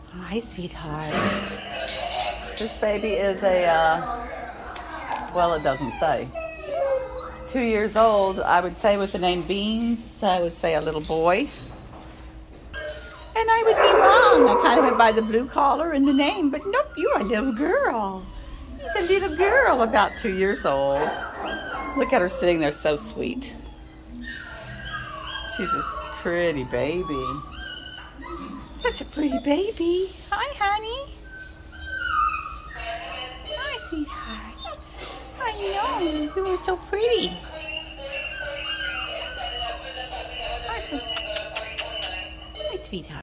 Hi, sweetheart. This baby is a, well, it doesn't say. 2 years old, I would say with the name Beans, I would say a little boy. And I would be wrong. I kind of went by the blue collar and the name, but nope, you're a little girl. He's a little girl, about 2 years old. Look at her sitting there, so sweet. She's a pretty baby. Such a pretty baby. Hi, honey. Hi, sweetheart. I know, you were so pretty. Hi, sweetheart. Hi, sweetheart.